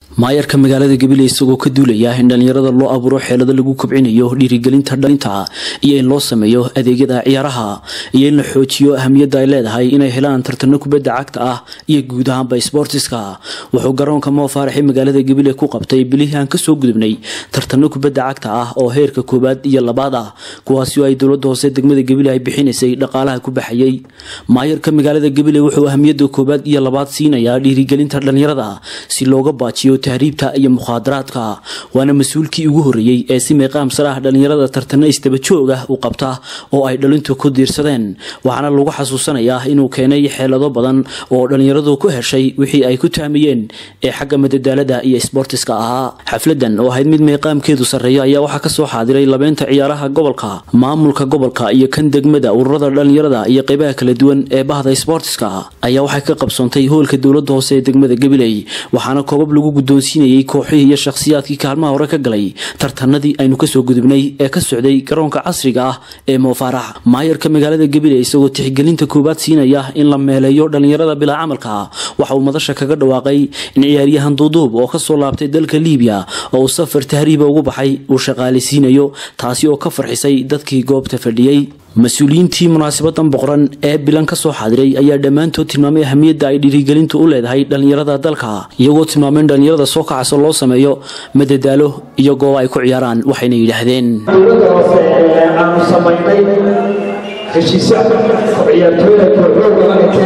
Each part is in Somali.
maayarka magaalada Gabiley isagoo ka duulaya in dhalinyarada loo abuuro xeelado lagu kobcinayo dhiirigelinta dhalinta iyo in loo sameeyo adeegyada ciyaaraha iyo in la xoojiyo ahamiyadda ay leedahay inay helaan tartanno kubadda cagta ah iyo guud ahaanba sportiska wuxuu garoonka Mo Faaraxi magaalada Gabiley ku qabtay bilihan ka soo gudubnay tartanno kubadda cagta ah oo heerka koobaad iyo labaad ah kuwaas oo ay dawladda hoose degmada Gabiley ay bixinaysay dhaqaalaha ku baxayay maayarka magaalada Gabiley wuxuu ahamiyadda koobaad iyo labaad siinayaa dhiirigelinta dhalinyarada si looga baajiyo tahriibta iyo mukhadaraadka waana mas'uulkii ugu horeeyay ee si meeqaam saraah dhalinyarada tartanno istaba joog ah u qabta oo ay dhalintu ku diirsadeen waxaana lagu xasuusanayaa inuu keenay xeelado badan oo dhalinyaradu ku heshay wixii ay ku taamiyeen ee xagga madadaalada iyo sportiska ahaa xafladan oo ahayd mid meeqaamkeedu sareeyo ayaa waxa ka soo xaadiray labeenta ciyaaraha gobolka maamulka gobolka iyo kan degmada ururada dhalinyarada iyo qaybaha kala duwan ee bahda sportiska ayaa waxa ka qabsoontay hoolka dawladda hoose ee degmada Gabiley waxaana koobab lagu guddoonsiinayay kooxihii iyo shakhsiyaadkii kaalmaha hore ka galay tartanadii aynu ka soo gudubnay ee ka socday garoonka casriga ah ee Mo Faarax maayarka magaalada Gabiley isagoo tixgelinta koobaad siinaya in la meeleeyo dhalinyarada bila camalka waxa uu madasha kaga dhawaaqay in ciyaaryahan duuduub oo ka soo laabtay dalka Liibiya oo safar tahriib ugu baxay uu shaqaaleysiinayo taasi oo ka farxisay dadkii goobta fadhiyay mas'uuliyiintii munaasabadan boqoran ee bilan ka soo xaadiray ayaa dhamaantood tilmaamay ahamiyadda ay dhiirigelintu u leedahay dhalinyarada dalka iyagoo tilmaamay dhalinyarada soo kacaysa loo sameeyo madadaalo iyo goob ay ku ciyaaraan waxayna yiraahdeen dawladda hoose aanu samaynay heshiisyo ciyaartooyda kooxooda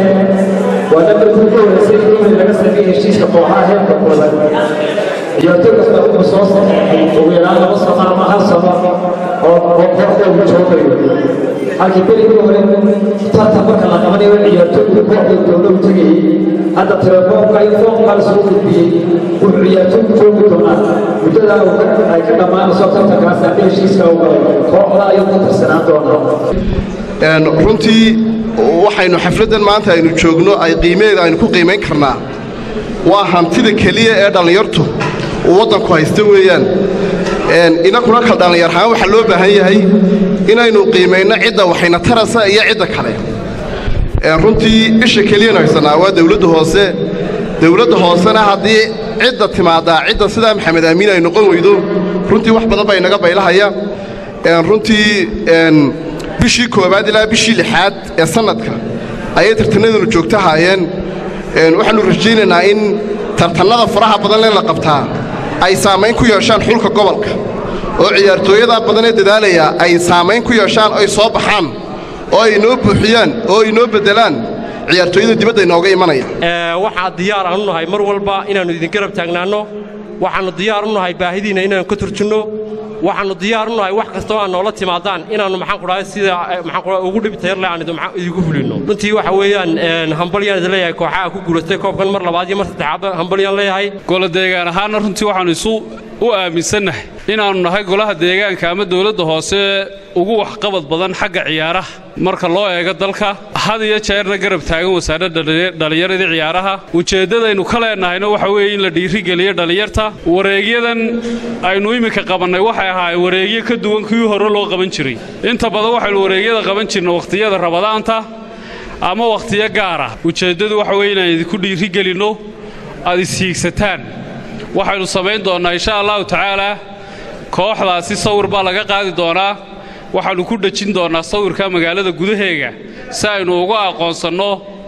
waa dadka ku horeysay in laga sameeyo heshiiska kooxaha heerka kooban ciyaartooy kasta uu soo sameeyay ugu yaraan 2 sano ama 1 sano oo kooxda uu joogayo halkii berigii hore tartan marka la qabanayo ciyaartooyda kooxda dawladdu tagay hadda telefoonka iyo foonka soo gudbiyay wuxuu ciyaartooydu joogi doonaa muddada ay ka dhammaanayso tartankaas haddii heshiiska uu galay kooxda ayuu ku tirsanaan doonaa runtii waxaynu xafladan maanta aynu joogno ay qiimeeda aynu ku qiimeyn karnaa waa hantida kaliya ee dhalinyartu waddanku haysta weeyaan inaguna kala dhalinyarhaan waxa loo baahan yahay inaynu qiimeyno cidda waxayna tarasa iyo cidda kale runtii isha kaliya haysanaa waa dawladda hoosena haddii cidda timaadaa cidda sidaa maxamed amiin ay noqon weydo runtii wax badan baa inaga baylahaya runtii bishii koobaad ilaa bishii lixaad ee sanadka ayay tartanadanu joogta haayeen waxaanu rajaynaynaa in tartanada faraha badan la qabtaa ay saamayn ku yeeshaan xulka gobolka oo ciyaartooyada badan ee dadaalaya ay saamayn ku yeeshaan ay soo baxaan oo ay noo buuxiyaan oo ay noo bedelaan ciyaartooyada dibadda inooga imanaya waxa diyaar aanu nahay mar walba inaanu idin garab taagnaano waxaanu diyaar u nahay baahidiina inaanu ka turjino waxaanu diyaar u nahay wax kasta oo noola timaadaan inaanu maxaan ku dhahay sida maxaan ku ugu dhibtay aan idigu fulino runtii waxa weeyaan hambalyan leeyahay kooxaha ku guuleystay koobkan mar labaad iyo mar saddexaad hambalyan leeyahay golaha deegaan ahaan runtii waxaanu u aaminsanahay inaanu nahay golaha deegaanka ama dawladda hoose ugu wax qabad badan xagga ciyaaraha marka loo eego dalka had iyo jeerna garab taagan wasaaradda dhalinyarada ciyaaraha ujeedadaynu ka leenahayna waxa weeye in la dhiirigeliyo dhalinyarta wareegyadan aynu imika qabanay waxay ahaayeen wareegyo ka duwan kii hore loo qaban jiray inta badan waxaynu wareegyada qaban jirnay waqtiyada rabadaanta ama waqtiyo gaar ah ujeedadu waxa weeye inaan idinku dhiirigelino aad isiigsataan waxaynu samayn doonaa insha allahu tacaala kooxdaasi sawir baa laga qaadi doonaa waxaanu ku dhajin doonaa sawirka magaalada gudaheega si aynu uga aqoonsanno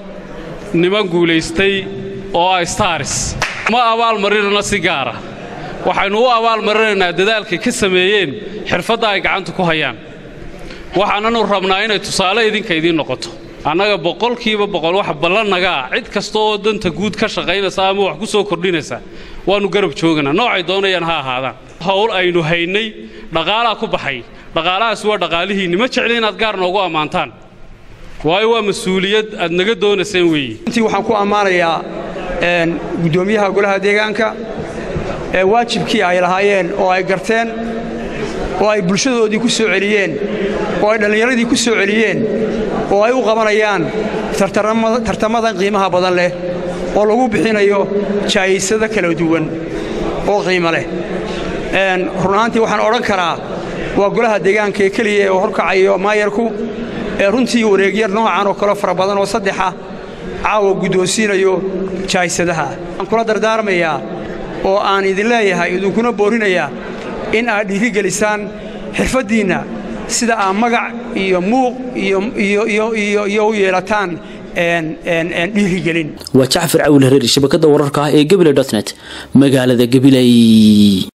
niman guulaystay oo ah stars ma abaalmarinana si gaara waxaynu u abaalmarinaynaa dadaalkay ka sameeyeen xirfadda ay gacanta ku hayaan waxaananu rabnaa inay tusaale idinka idiin noqoto annaga boqolkiiba boqol wax ballanaga cid kasta oo danta guud ka shaqaynaysa ama wax ku soo kordhinaysa waanu garab jooganaa noocay doonayaan ha ahaadaan hawl aynu haynay dhaqaalaha ku baxay dhaqaalahaas waa dhaqaalihiinni ma jecli inaad gaar noogu ammaantaan waayo waa mas-uuliyad aad naga doonayseen weeye intii waxaan ku ammaanayaa guddoomiyaha golaha deegaanka ee waajibkii ay lahaayeen oo ay garteen oo ay bulshadoodii ku soo celiyeen oo ay dhallinyaradii ku soo celiyeen oo ay u qabanayaan tartamadan qiimaha badan leh oo lagu bixinayo jaayisada kala duwan oo qiimo leh run ahaantii waxaan odhan karaa waa golaha deegaanka ee keliya ee horkacayo maayarku ee runtii wareegyar noocan oo kale fara badan oo saddexa caawa guddoonsiinayo jaayisadaha waxaan kula dardaarmayaa oo aan idin leeyahay idinkuna boorinayaa in aad dhiirigelisaan xirfaddiinna sida aad magac iyo muuq iyo u yeelataan dhiirigelin. waa Jacfar Cawil Hareeri, shabakadda wararka ee Gabiley.net, magaalada Gabiley.